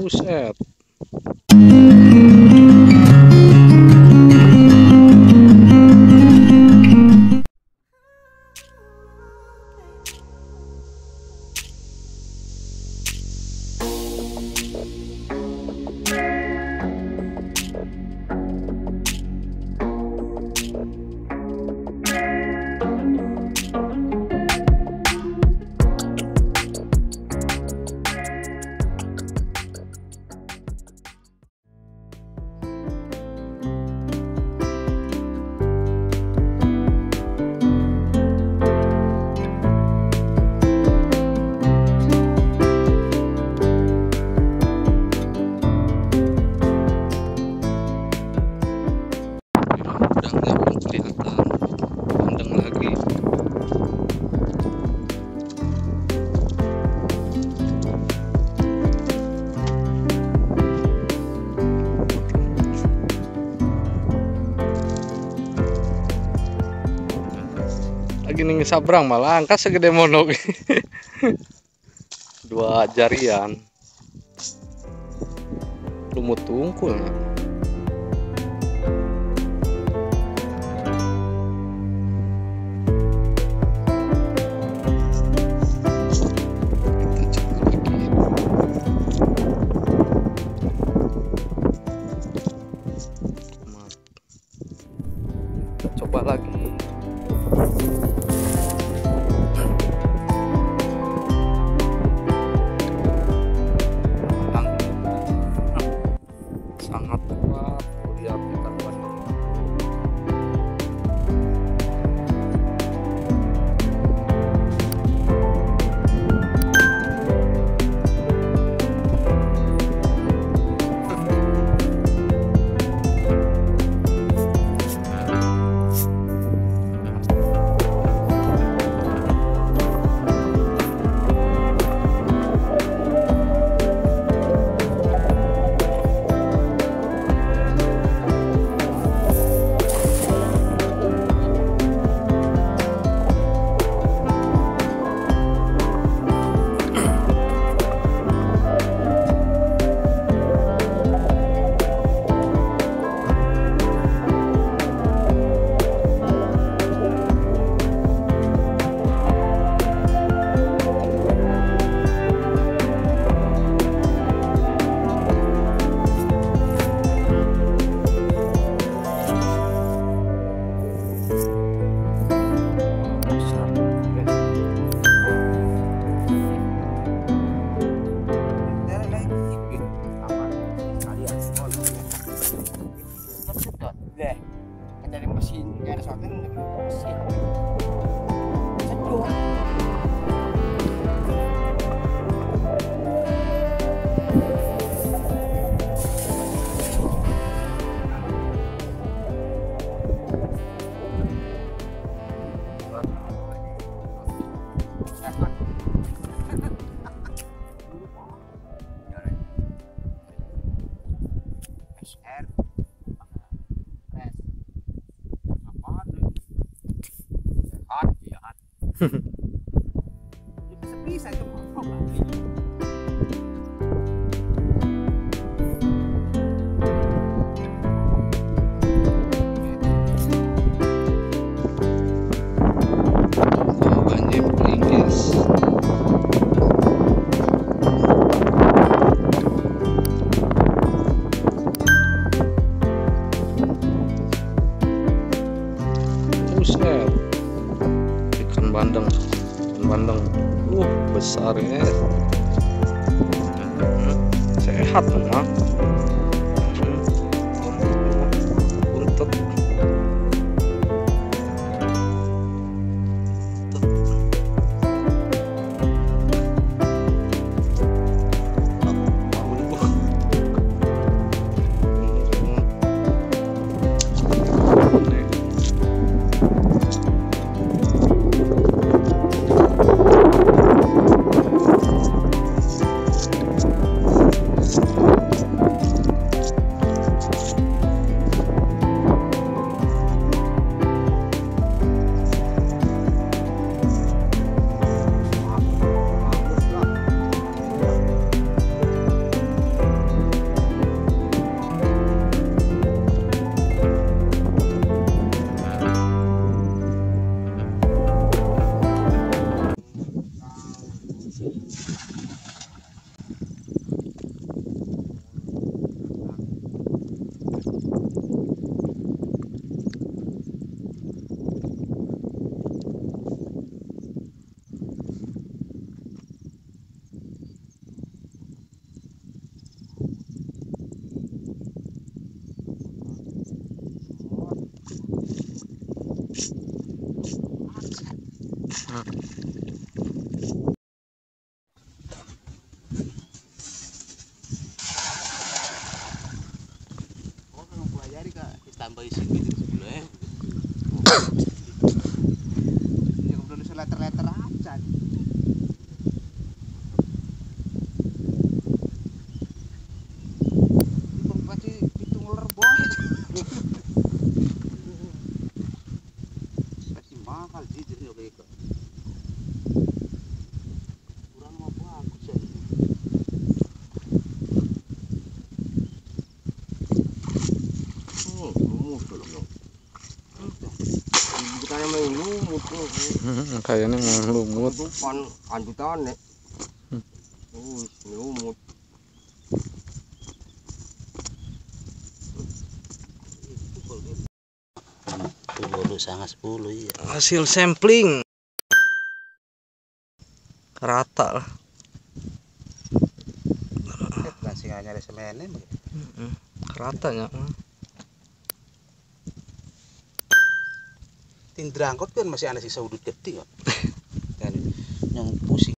Buset. Lagi nih sabrang malah angka segede monok. Dua jarian lumut tungkul. Kita coba lagi. Sangat kuat, lihat ikan bandeng. Dari mesin, dari soalnya mesin. Sedot. SR. Bisa itu Banjir pelingkis. Buset. Ikan bandeng. Besar ya. Sehat mah. Untuk Oh, kalau pelajari kak ditambah isi jadi 10.000. Ya kemudian seleter-leter aja. Itu pasti itu ngeler boy. Pasti mahal sih jadi kayak kurang mau bagus ya. Lumut loh. Bukannya main lumut tuh. Kayaknya mau lumut. Tupan anjutan nih. Lumut. Dulu sangat 10 ya. Hasil sampling rata lah. Masih nggak nyari semennya. Ratanya. Tindrangkot kan masih ada sisa udut gede kok. Kan yang pusing.